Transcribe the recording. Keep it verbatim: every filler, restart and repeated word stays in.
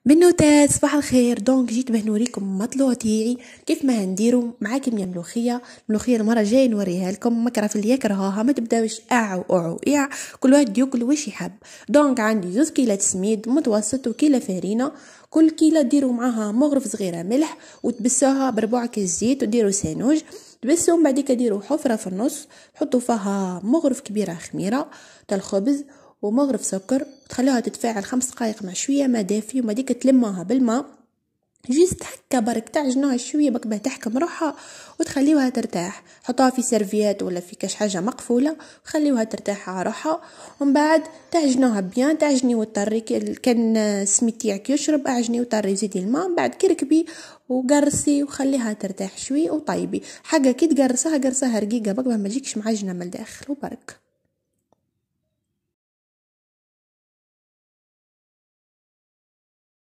بنوتات صباح الخير. دونك جيت باه نوريكم مطلوع تاعي كيف ما هنديرو مع كمية ملوخيه. ملوخيه المره الجايه نوريها لكم. مكره في اللي يكرهها ما تبداوش اع واع يع، كل واحد ياكل واش يحب. دونك عندي زوز كيلات سميد متوسط وكيلة فرينه. كل كيلة ديروا معاها مغرف صغيره ملح وتبسوها بربع كيس زيت وديروا سانوج. تبسوا من بعديك ديروا حفره في النص، حطوا فيها مغرف كبيره خميره تاع الخبز ومغرف سكر، تخلوها تتفاعل خمس دقائق مع شويه ما دافي، وما ديك تلموها بالماء جيست هكا برك تعجنوها شويه بك باه تحكم روحها وتخليوها ترتاح. حطوها في سيرفيات ولا في كاش حاجه مقفوله وخليوها ترتاح على روحها. ومن بعد تعجنوها بيان، تعجني وطري. كان السميد تاعك يشرب اعجني وطري زيدي الماء، من بعد كركبي وقرصي وخليها ترتاح شوي وطيبي حاجه. كي تقرصها قرصها رقيقه بك ما تجيكش معجنه من الداخل وبرك.